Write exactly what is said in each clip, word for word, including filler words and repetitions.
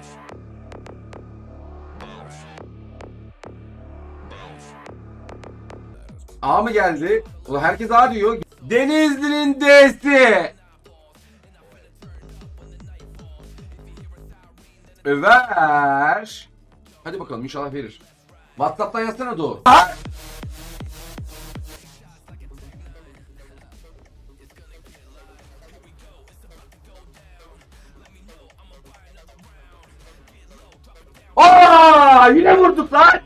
A mı geldi? Ulan herkes A diyor. Denizli'nin D'si. Ver. Hadi bakalım inşallah verir. WhatsApp'tan yazsana Doğu. Aa, yine vurduk lan.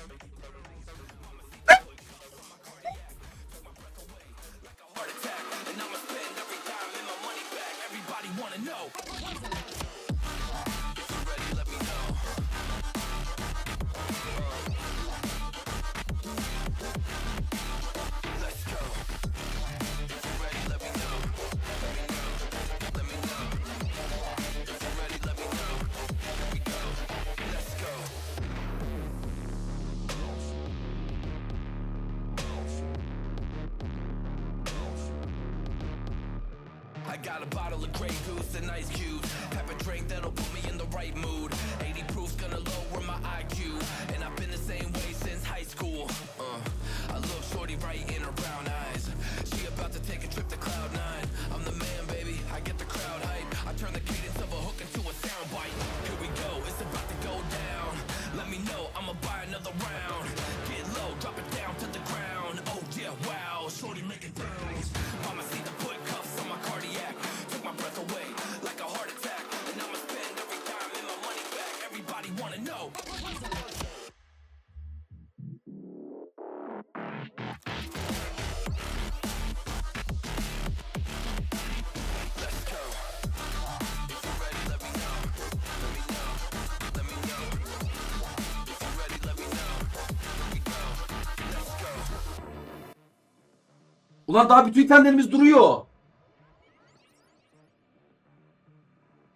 I got a bottle of Grey Goose and ice cubes. Have a drink that'll put me in the right mood. eighty proof's gonna lower my I Q. And I've been the same way since high school. Uh, I look shorty right in her brown eyes. She about to take a trip to cloud nine. I'm the man, baby. I get the crowd hype. I turn the cadence of a hook into a sound bite. Here we go. It's about to go down. Let me know. I'ma buy another round. Get low, drop it down to the ground. Oh yeah, wow. Shorty make it bounce. Mama see the put cuffs on my cardiac. Took my breath away like a heart attack. And I'ma spend every dime and my money back. Everybody wanna know. Let's go. If you're ready, let me know. Let me know. Let me know. If you're ready, let me know. Here we go. Let's go. Ulan daha bütün itemlerimiz duruyor.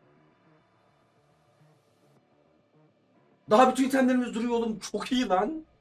Daha bütün itemlerimiz duruyor oğlum. Çok iyi lan.